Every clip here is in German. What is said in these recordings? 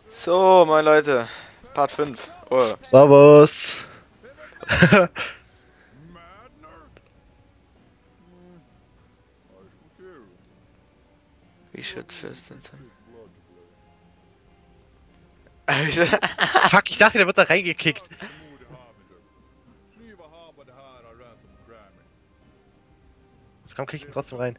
So, meine Leute, Part 5. Oh, Servus. we should first and then. Fuck, ich dachte, der wird da reingekickt. Jetzt komm, kick ihn trotzdem rein.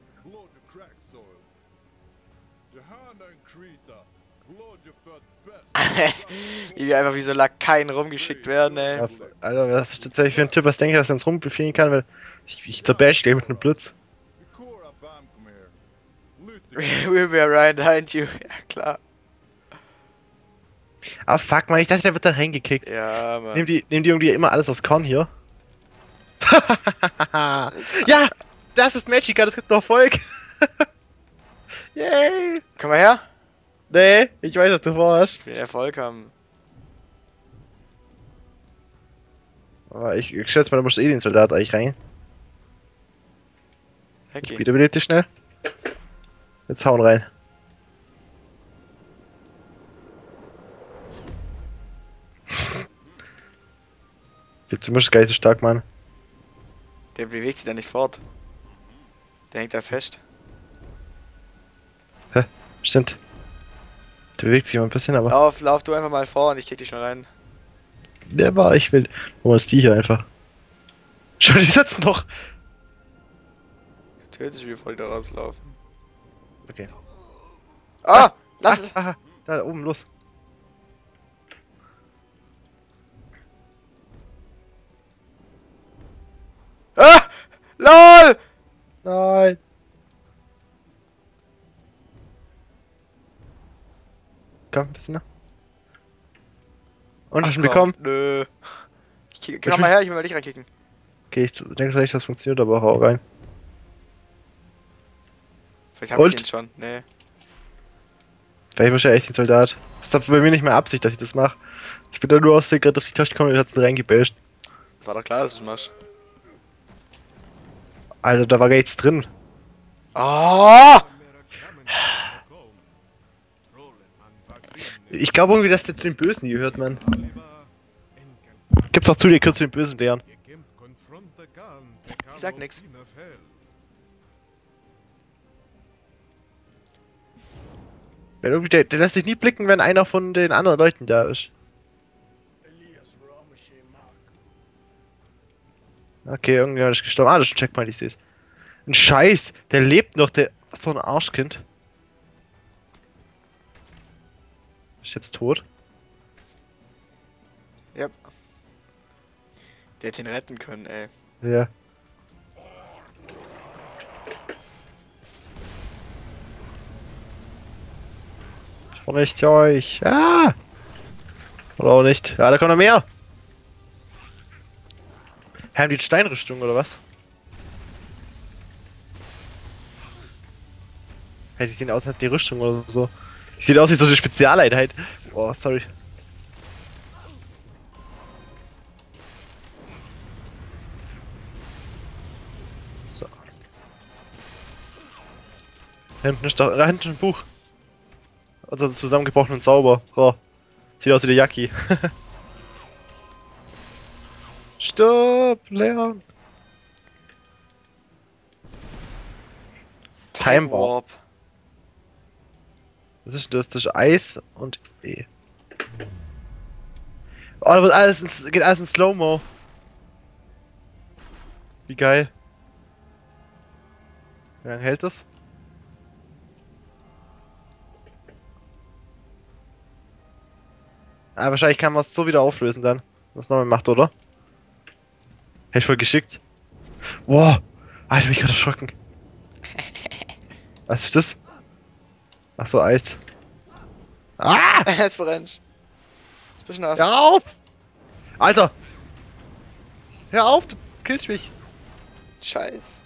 Wie wir einfach wie so Lakaien rumgeschickt werden, ey. Ja, Alter, was ist das tatsächlich für ein Typ, was denke ich, dass er uns rumbefehlen kann, weil ich zerbash den mit einem Blitz. We'll be right behind you. Ja, klar. Ah, fuck, man, ich dachte, der wird da reingekickt. Ja, Nehmen Mann. die irgendwie immer alles aus Korn hier? Ja, das ist Magica, das gibt noch Erfolg. Yay. Komm mal her. Nee, ich weiß, was du vorhast. Ich will Erfolg haben. Aber ich schätze mal, da muss eh den Soldat eigentlich rein. Okay. Wiederbelebt dich schnell. Jetzt hauen rein. Du musst gar nicht so stark, Mann. Der bewegt sich da nicht fort. Der hängt da fest. Stimmt. Der bewegt sich immer ein bisschen, aber. Lauf du einfach mal vor und ich kick dich schon rein. Der war, ich will. Wo ist die hier einfach? Schon, die sitzen doch. Töte ich, bevor die da rauslaufen. Okay. Ah! Lass es! Aha, da oben, los. Ah! LOL! Nein. Komm, ein bisschen noch. Und hast du ihn bekommen? Nö. Komm mal her, ich will mal dich reinkicken. Okay, ich denke vielleicht, das funktioniert, aber hau rein. Vielleicht hab ich Und? ihn schon. Nee. Vielleicht muss ja echt ein Soldat. Das ist bei mir nicht mehr Absicht, dass ich das mache. Ich bin da nur aus der gerade auf die Tasche gekommen und hat's reingebasht. Das war doch klar, dass du es machst. Alter, da war gar nichts drin. Oh! Ich glaube irgendwie, dass der zu den Bösen gehört, Mann. Gibt's auch zu dir, kurz zu den Bösen lernen. Ich sag nix. Wenn irgendwie der lässt sich nie blicken, wenn einer von den anderen Leuten da ist. Okay, irgendjemand ist gestorben. Ah, das ist ein Checkpoint, ich seh's. Ein Scheiß, der lebt noch, der. So ein Arschkind. Ist jetzt tot? Ja. Der hätte ihn retten können, ey. Ja. Auch nicht euch. Ah! Oder auch nicht. Ja, da kommt noch mehr. Haben die Steinrüstung oder was? Hey, die sehen aus, als die Rüstung oder so. Die sieht aus wie so eine Spezialeinheit. Oh, sorry. So. Da hinten ist doch, da hinten ist ein Buch. Also zusammengebrochen und sauber. Oh. Sieht aus wie der Jacki. Stopp, Leon. Time Warp. Was ist das? Das ist Eis und E. Oh, da wird geht alles in Slow-Mo. Wie geil. Wie lange hält das? Ah, wahrscheinlich kann man es so wieder auflösen dann. Was nochmal macht, oder? Hätte ich voll geschickt. Wow! Alter, bin ich gerade erschrocken. Was ist das? Ach so, Eis. Ah! Jetzt brennt. Ist ein bisschen nass. Hör auf! Alter! Hör auf, du killst mich! Scheiß.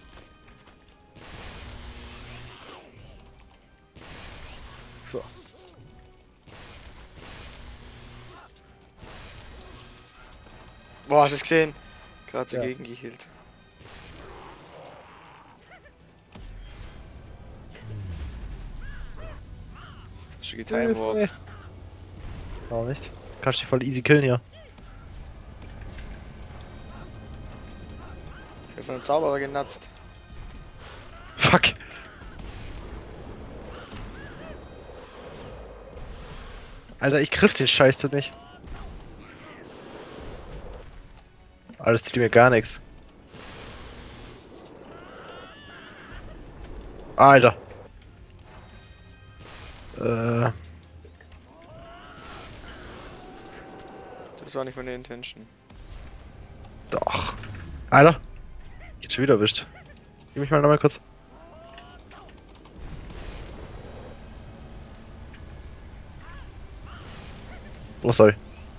So. Boah, hast du es gesehen? Gerade so Ja. gegengeheilt. Hast du getimewalkt. Auch nicht. Kannst dich voll easy killen hier. Ich bin von einem Zauberer genatzt. Fuck. Alter, ich griff den Scheiß doch nicht. Alles tut mir gar nichts. Alter. Das war nicht meine Intention. Doch. Alter. Jetzt schon wieder erwischt. Gib mich mal nochmal kurz. Oh, sorry.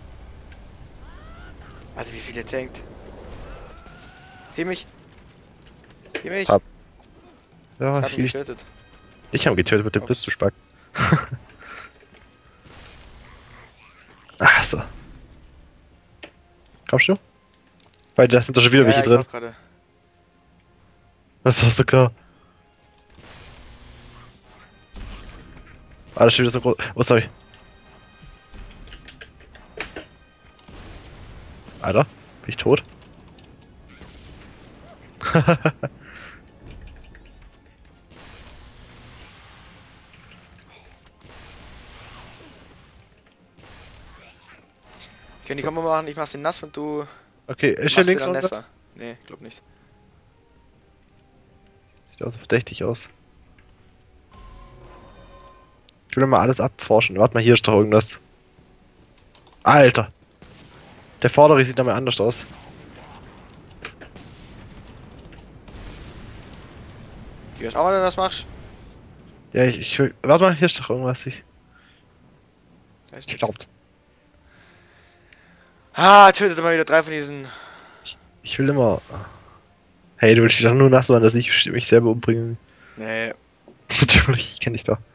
Also wie viel ihr tankt. Heb mich! Heb mich! Hab. Ja, Ich hab ihn getötet. ich habe getötet mit dem Ups. Blitz, du Spack. Ach so. Kommst du? Weil da sind doch schon wieder welche ich drin. lauf gerade. Das war so klar. Ah, das steht wieder so groß. Oh, sorry. Alter, bin ich tot? Können die Kombo machen, ich mach's den nass und du Okay, ist hier machst links den und dann was? nässer. Nee, glaub nicht. Sieht auch so verdächtig aus. Ich will mal alles abforschen. Warte mal, hier ist doch irgendwas. Alter! Der vordere sieht nochmal anders aus. Wie was auch immer du das machst? Ja, ich will. Warte mal, hier ist doch irgendwas. Ich Weiß ich nichts. glaub's. Ah, tötet mal wieder 3 von diesen. Ich will immer. Hey, du willst dich doch nur nass machen, dass ich mich selber umbringen. Nee, Natürlich, ich kenn dich doch.